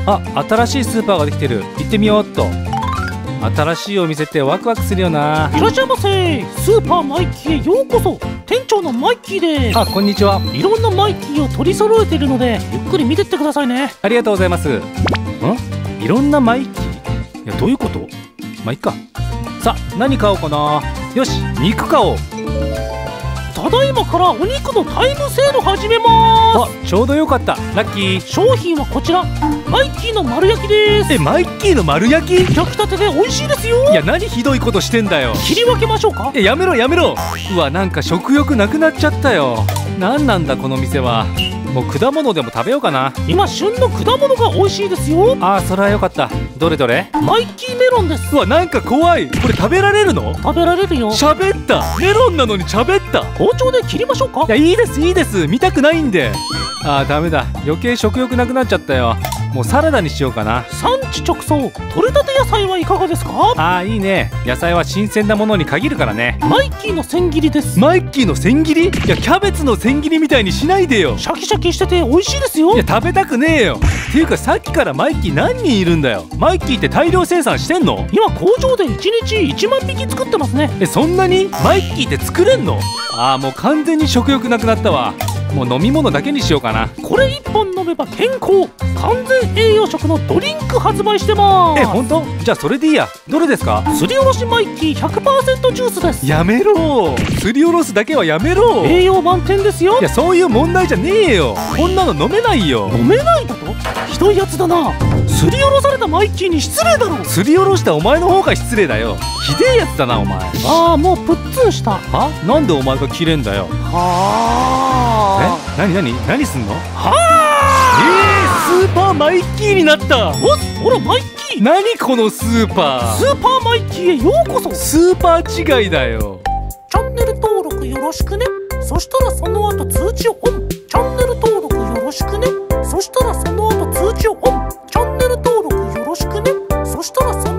あ、新しいスーパーができてる。行ってみようっと。新しいお店ってワクワクするよな。 いらっしゃいませ。スーパーマイキーへようこそ。店長のマイキーです。 あ、こんにちは。 いろんなマイキーを取り揃えているのでゆっくり見てってくださいね。 ありがとうございます。いろんなマイキー。いや、どういうこと？まあいっか。さあ、何買おうかな。よし、肉買おう。 ただいまからお肉のタイムセール始めまあ、ちょうどよかった。ラッキー。 す。商品はこちら、マイキーの丸焼きです。 マイキーの丸焼き？ 焼きたてで美味しいですよ。 いや、何ひどいことしてんだよ。 切り分けましょうか。 やめろやめろ。うわ、なんか食欲なくなっちゃったよ。なんなんだこの店は。もう果物でも食べようかな。 今旬の果物が美味しいですよ。 あー、それはよかった。どれどれ？ マイキーメロンです。 うわ、なんか怖い。これ食べられるの？ 食べられるよ。 喋った。メロンなのに喋った。 包丁で切りましょうか。 いや、いいですいいです。見たくないんで。あー、ダメだ。余計食欲なくなっちゃったよ。もうサラダにしようかな。 産地直送、取れたて野菜はいかがですか？ あー、いいね。野菜は新鮮なものに限るからね。 マイキーの千切りです。 マイキーの千切り？いや、キャベツの千切りみたいにしないでよ。 シャキシャキしてて美味しいですよ。 いや、食べたくねえよ。っていうか、さっきからマイキー何人いるんだよ。マイキーって大量生産してんの？ 今工場で1日1万匹作ってますね。 そんなに？マイキーって作れんの？あー、もう完全に食欲なくなったわ。もう飲み物だけにしようかな。 これ1本飲めば健康、完全栄養食のドリンク発売してます。 本当？じゃあそれでいいや。どれですか？ すりおろしマイキー 100% ジュースです。 やめろ。すりおろすだけはやめろ。 栄養満点ですよ。 いや、そういう問題じゃねえよ。こんなの飲めないよ。 飲めないだと？ひどいやつだな。すりおろされたマイキーに失礼だろ。 すりおろしたお前の方が失礼だよ。ひでえやつだなお前。 ああ、もうプッツンした。 は？なんでお前が切れんだよ。 はあ。 何すんの？ はあ。スーパーマイキーになった。 ほらマイキー。 何このスーパー。 スーパーマイキーへようこそ。 スーパー違いだよ。 チャンネル登録よろしくね。そしたらその後通知をオン。チャンネル登録よろしくね。そしたらその後通知をオン。チャンネル登録よろしくね。そしたらその